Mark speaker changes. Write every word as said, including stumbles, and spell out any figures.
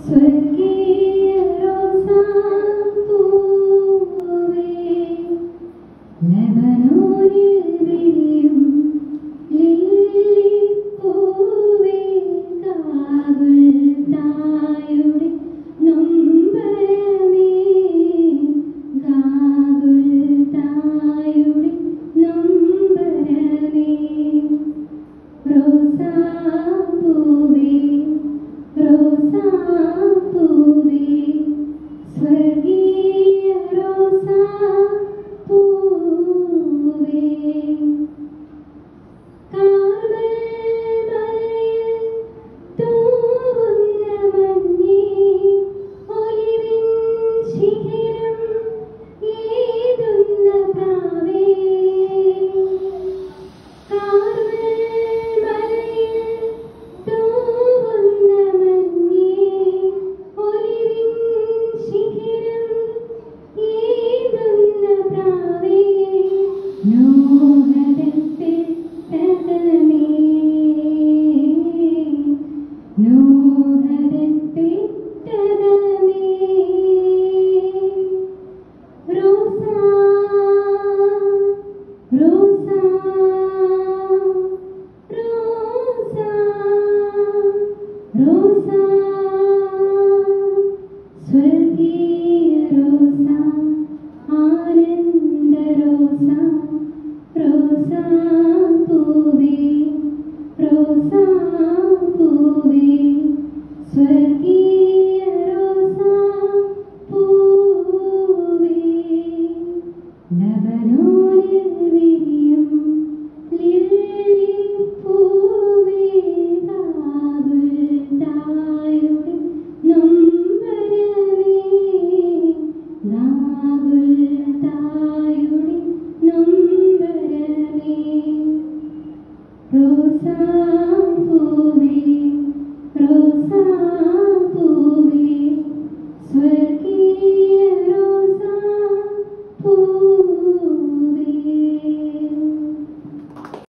Speaker 1: സ്വർഗീയ റോസാപ്പൂവേ, ലെബനോനിൽ വിരിയും ലില്ലിപ്പൂവേ, ഗാഗുൽതായുടെ നൊമ്പരമേ, ഗാഗുൽതായുടെ നൊമ്പരമേ. റോസാപ്പൂവേ, റോസാപ്പൂവേ, സ്വർഗീയ റോസാപ്പൂവേ. കാർമൽ മലയിൽ തൂവുന്ന മഞ്ഞേ, ഒലിവിൻ ശിഖരം ഏതുന്ന പ്രാവേ. കാർമൽ മലയിൽ തൂവുന്ന മഞ്ഞേ, ഒലിവിൻ ശിഖരം ഏതുന്ന പ്രാവേ. നോഹരത്തിൽ തകമേ, നോഹരത്തിൽ തകമേ. റോസാ, റോസാ, റോസാ, റോസാ.